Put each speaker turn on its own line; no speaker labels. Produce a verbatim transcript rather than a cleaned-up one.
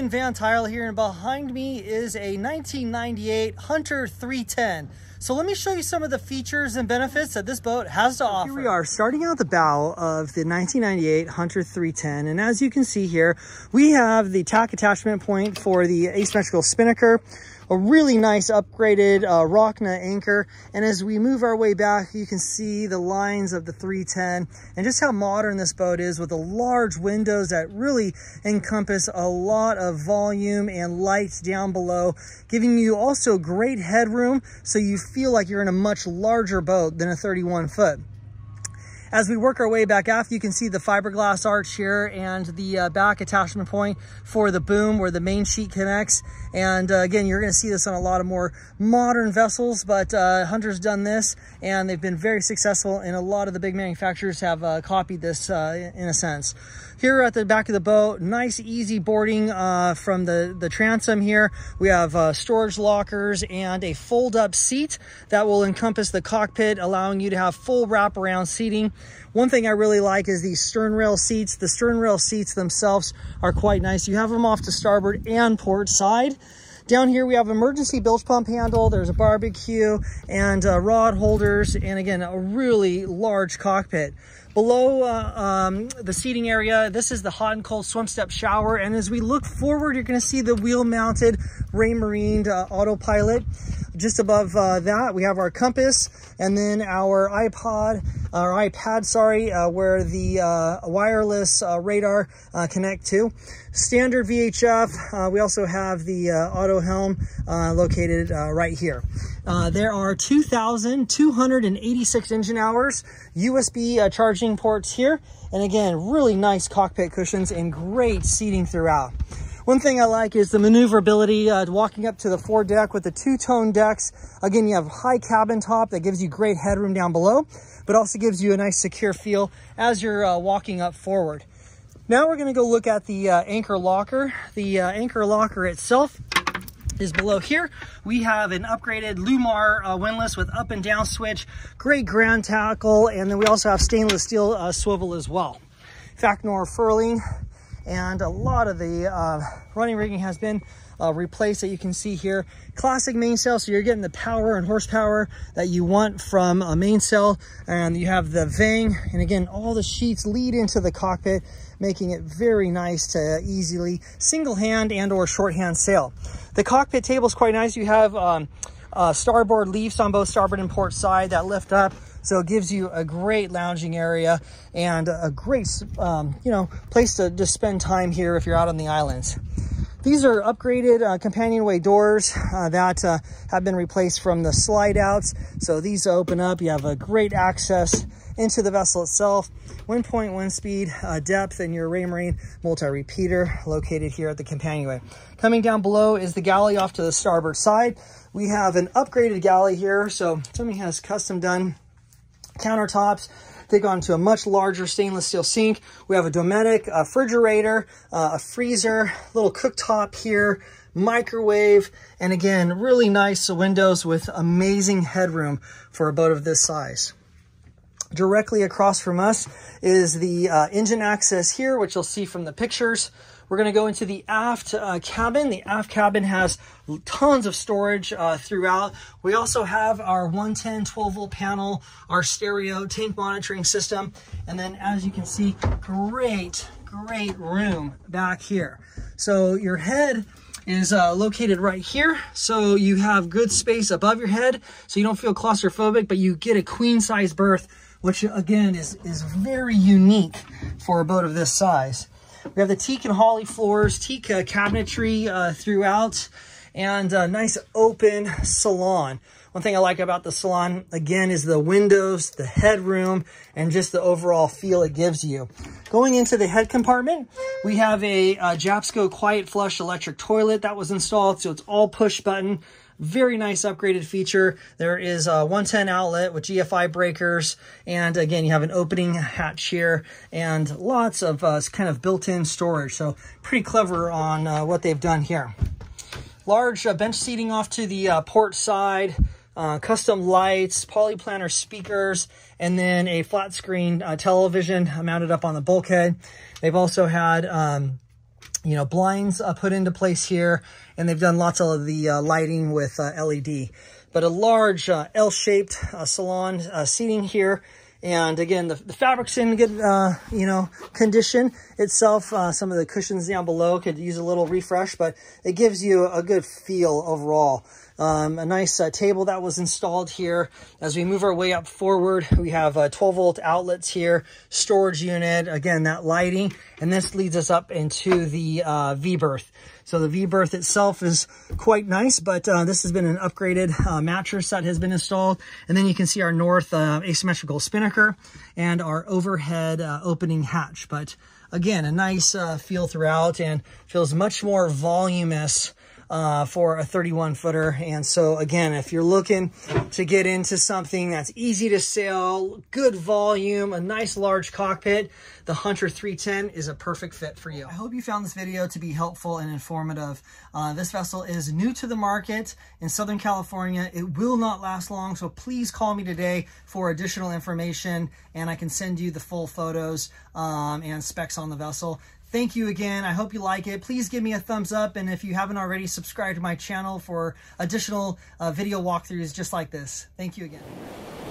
Ian Van Tuyl here, and behind me is a nineteen ninety-eight Hunter three ten. So let me show you some of the features and benefits that this boat has to offer. Here we are starting out the bow of the nineteen ninety-eight Hunter three ten, and as you can see here, we have the tack attachment point for the asymmetrical spinnaker, a really nice upgraded uh, rock nut anchor, and as we move our way back, you can see the lines of the three ten and just how modern this boat is, with the large windows that really encompass a lot of volume and light down below, giving you also great headroom so you feel like you're in a much larger boat than a thirty-one foot. As we work our way back aft, you can see the fiberglass arch here and the uh, back attachment point for the boom where the main sheet connects. And uh, again, you're gonna see this on a lot of more modern vessels, but uh, Hunter's done this and they've been very successful, and a lot of the big manufacturers have uh, copied this uh, in a sense. Here at the back of the boat, nice easy boarding uh, from the, the transom here. We have uh, storage lockers and a fold-up seat that will encompass the cockpit, allowing you to have full wraparound seating. One thing I really like is these stern rail seats. The stern rail seats themselves are quite nice. You have them off to starboard and port side. Down here we have emergency bilge pump handle, there's a barbecue and uh, rod holders, and again, a really large cockpit. Below uh, um, the seating area, this is the hot and cold swim step shower, and as we look forward, you're gonna see the wheel-mounted Raymarine uh, autopilot. Just above uh, that, we have our compass, and then our iPod, or iPad, sorry, uh, where the uh, wireless uh, radar uh, connect to. Standard V H F, uh, we also have the uh, auto helm uh, located uh, right here. Uh, there are two thousand two hundred eighty-six engine hours, U S B uh, charging ports here, and again, really nice cockpit cushions and great seating throughout. One thing I like is the maneuverability, uh, walking up to the foredeck with the two-tone decks. Again, you have high cabin top that gives you great headroom down below, but also gives you a nice secure feel as you're uh, walking up forward. Now we're gonna go look at the uh, anchor locker. The uh, anchor locker itself is below here. We have an upgraded Lumar uh, windlass with up and down switch, great ground tackle, and then we also have stainless steel uh, swivel as well. Facnor furling, and a lot of the uh, running rigging has been uh, replaced that you can see here. Classic mainsail, so you're getting the power and horsepower that you want from a mainsail, and you have the vang, and again, all the sheets lead into the cockpit, making it very nice to easily single hand and or shorthand sail. The cockpit table is quite nice. You have um, uh, starboard leaves on both starboard and port side that lift up, so it gives you a great lounging area and a great, um, you know, place to just spend time here if you're out on the islands. These are upgraded uh, companionway doors uh, that uh, have been replaced from the slide outs. So these open up, you have a great access into the vessel itself. one point one speed uh, depth, and your Raymarine multi-repeater located here at the companionway. Coming down below is the galley off to the starboard side. We have an upgraded galley here, so somebody has custom done countertops. They've gone to a much larger stainless steel sink. We have a Dometic a refrigerator, uh, a freezer, little cooktop here, microwave, and again, really nice windows with amazing headroom for a boat of this size. Directly across from us is the uh, engine access here, which you'll see from the pictures. We're going to go into the aft uh, cabin. The aft cabin has tons of storage uh, throughout. We also have our one ten twelve volt panel, our stereo tank monitoring system, and then as you can see, great, great room back here. So your head is uh, located right here, so you have good space above your head, so you don't feel claustrophobic, but you get a queen size berth, which again is, is very unique for a boat of this size. We have the teak and holly floors, teak uh, cabinetry uh, throughout, and a nice open salon. One thing I like about the salon, again, is the windows, the headroom, and just the overall feel it gives you. Going into the head compartment, we have a, a Japsco Quiet Flush electric toilet that was installed, so it's all push button. Very nice upgraded feature. There is a one ten outlet with G F I breakers, and again, you have an opening hatch here and lots of uh, kind of built-in storage. So pretty clever on uh, what they've done here. Large uh, bench seating off to the uh, port side, uh, custom lights, polyplanar speakers, and then a flat screen uh, television mounted up on the bulkhead. They've also had um, you know, blinds uh, put into place here, and they've done lots of the uh, lighting with uh, L E D. But a large uh, L-shaped uh, salon uh, seating here. And again, the, the fabric's in good, uh, you know, condition itself. Uh, some of the cushions down below could use a little refresh, but it gives you a good feel overall. Um, a nice uh, table that was installed here. As we move our way up forward, we have uh, twelve volt outlets here, storage unit, again, that lighting, and this leads us up into the uh, V-berth. So the V-berth itself is quite nice, but uh, this has been an upgraded uh, mattress that has been installed. And then you can see our north uh, asymmetrical spinnaker and our overhead uh, opening hatch. But again, a nice uh, feel throughout, and feels much more voluminous Uh, for a thirty-one footer. And so again, if you're looking to get into something that's easy to sail, good volume, a nice large cockpit, the Hunter three ten is a perfect fit for you. I hope you found this video to be helpful and informative. Uh, this vessel is new to the market in Southern California. It will not last long, so please call me today for additional information, and I can send you the full photos um, and specs on the vessel. Thank you again. I hope you like it. Please give me a thumbs up, and if you haven't already, subscribe to my channel for additional uh, video walkthroughs just like this. Thank you again.